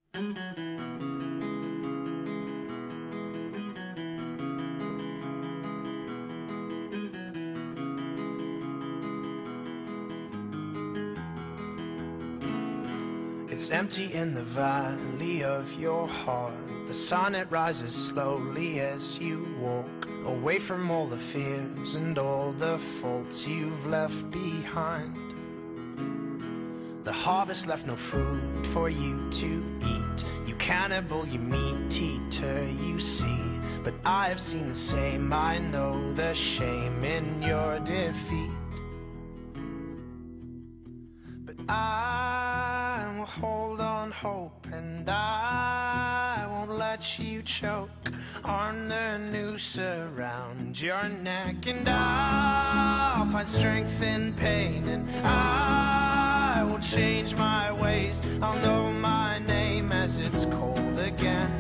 It's empty in the valley of your heart. The sun, it rises slowly as you walk away from all the fears and all the faults you've left behind. The harvest left no fruit for you to eat. You cannibal, you meat eater, you see. But I have seen the same, I know the shame in your defeat. But I will hold on hope, and I won't let you choke on the noose around your neck. And I'll find strength in pain, and I will change my ways. I'll know my name as it's cold again.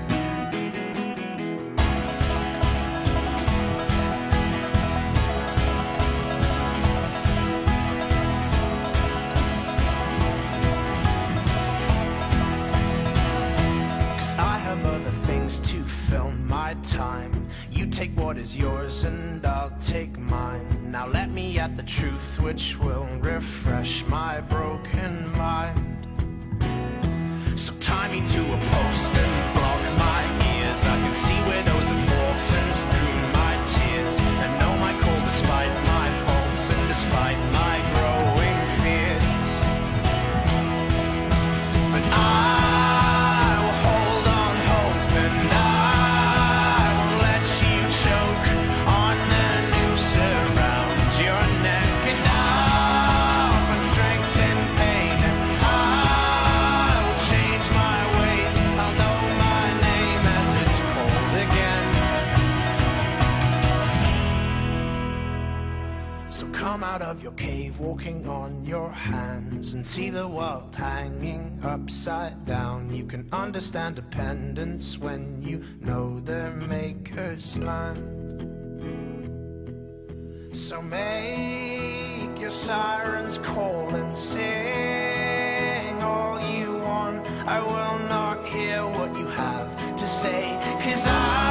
To fill my time, you take what is yours and I'll take mine. Now let me at the truth which will refresh my broken mind. So tie me to a post and block my ears. I can see widows and orphans through my tears, and know my call despite my faults and despite my growing fears. But I out of your cave, walking on your hands, and see the world hanging upside down. You can understand dependence when you know the Maker's land. So make your sirens call and sing all you want. I will not hear what you have to say, 'cause I